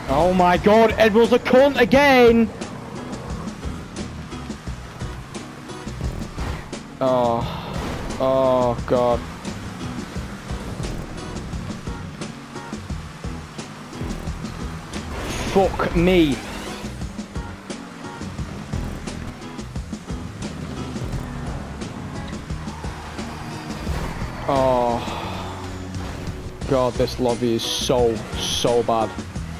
Oh my god, Edward's a cunt again! Oh god. Fuck me. Oh god, this lobby is so bad.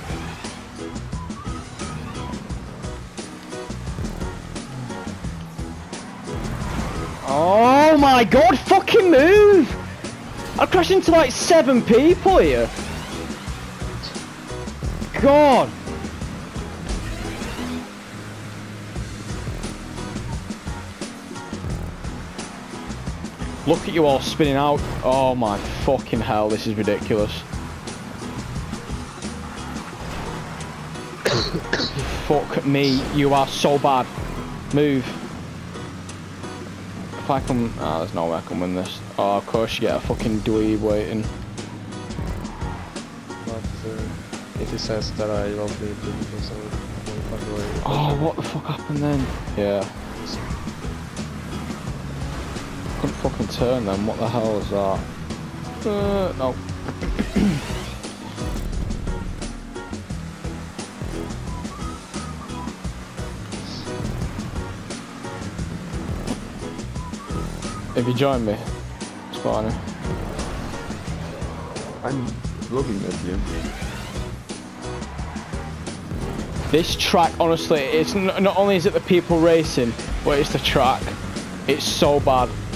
Oh my god, fucking move! I crashed into like 7 people here. God. Look at you all spinning out. Oh my fucking hell, this is ridiculous. Fuck me, you are so bad. Move. If I can... Ah, there's no way I can win this. Oh, of course you get a fucking dweeb waiting. But if he says that I don't need to do something, oh, what the fuck happened then? Yeah. Couldn't fucking turn then, what the hell is that? No. If you join me, it's fine. I'm looking at you. This track, honestly, it's not only is it the people racing, but it's the track. It's so bad.